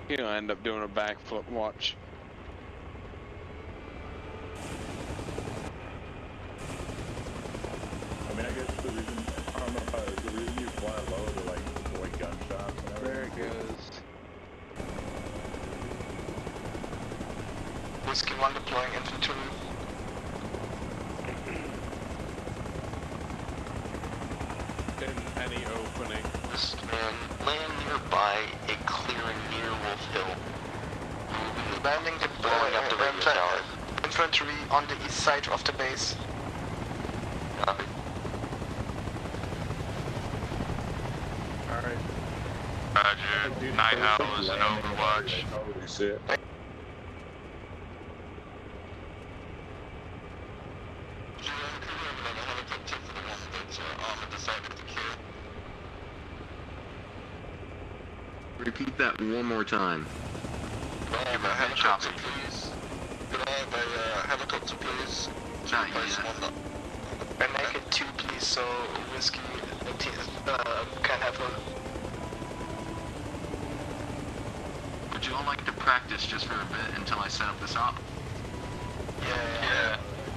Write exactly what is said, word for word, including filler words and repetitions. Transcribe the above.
He'll end up doing a backflip, watch. I mean, I guess the reason, Arma Pilot, the reason you fly low to like avoid gunshots and everything. There it goes. Whiskey one deploying infantry. In any opening. Man, land nearby a clearing near Wolf Hill. Landing the blowing up the radio tower. Infantry on the east side of the base. Copy. Alright. Roger. Night Owl is an overwatch. Holy shit. Repeat that one more time. Could I have a helicopter, please? Could I have a uh, helicopter, please? Not yet. And make it two, please, so Whiskey uh, can have one. Would you all like to practice just for a bit until I set up this op? Yeah, yeah.